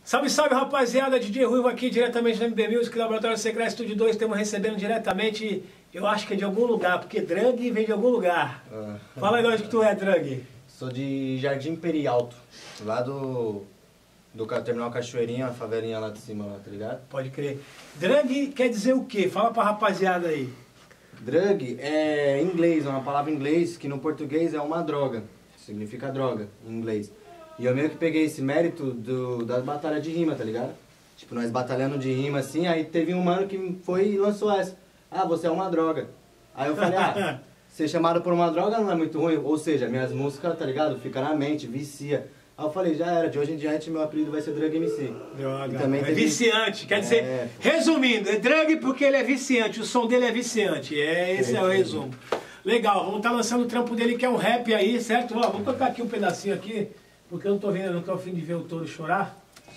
Salve, salve, rapaziada, DJ Ruivo aqui diretamente da MB Music, Laboratório Secreto Estúdio 2, estamos recebendo diretamente, eu acho que é de algum lugar, porque Drug vem de algum lugar. Fala aí de onde que tu é, Drug. Sou de Jardim Perialto, lá do terminal Cachoeirinha, a favelinha lá de cima, lá, tá ligado? Pode crer. Drug quer dizer o quê? Fala pra rapaziada aí. Drug é inglês, é uma palavra em inglês que no português é uma droga, significa droga em inglês. E eu meio que peguei esse mérito das batalhas de rima, tá ligado? Tipo, nós batalhando de rima assim, aí teve um mano que foi e lançou essa. Ah, você é uma droga. Aí eu falei, ser chamado por uma droga não é muito ruim. Ou seja, minhas músicas, tá ligado? Fica na mente, vicia. Aí eu falei, já era, de hoje em diante meu apelido vai ser Drug MC. Droga. E também é viciante, quer dizer, resumindo, é Drug porque ele é viciante, o som dele é viciante. Esse é o resumo. Legal, vamos estar lançando o trampo dele que é um rap aí, certo? Ó, vou colocar aqui um pedacinho aqui. Porque eu não tô vendo, eu não tô a fim de ver o touro chorar.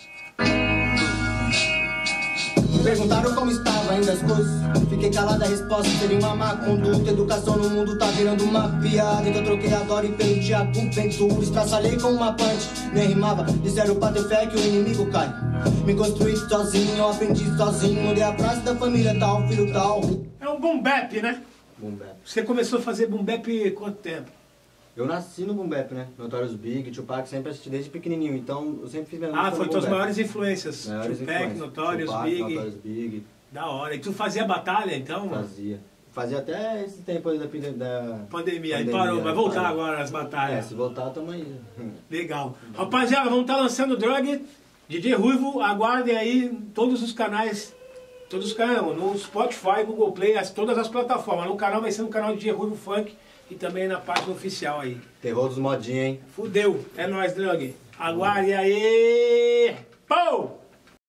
Perguntaram como estava ainda as coisas. Fiquei calado, a resposta seria uma má conduta. Educação no mundo tá virando uma piada. Então troquei a Dora e pelo teatro Ventura. Estraçalhei com uma punch, nem rimava. Disseram pra ter fé que o inimigo cai. Me construí sozinho, eu aprendi sozinho. Mudei a frase da família tal, filho tal. É um boom bap, né? Boom bap. Você começou a fazer boom bap quanto tempo? Eu nasci no boom bap, né? Notorious Big, Tupac, sempre assisti desde pequenininho, então eu sempre fiz minha música. Foi tuas maiores influências. Maiores Tupac, influências. Notorious Tupac, Big. Notorious Big. Da hora. E tu fazia batalha então? Fazia. Fazia até esse tempo aí da Pandemia. Aí parou, vai voltar agora as batalhas. Se voltar, tamo aí. Legal. Rapaziada, vamos estar lançando Drug, DJ Ruivo, aguardem aí todos os canais. Todos os canais, no Spotify, Google Play, todas as plataformas. No canal vai ser no canal DJ Ruivo Funk. E também na página oficial aí. Terror dos modinhos, hein? Fudeu. É nóis, Drug. Aguarde aí.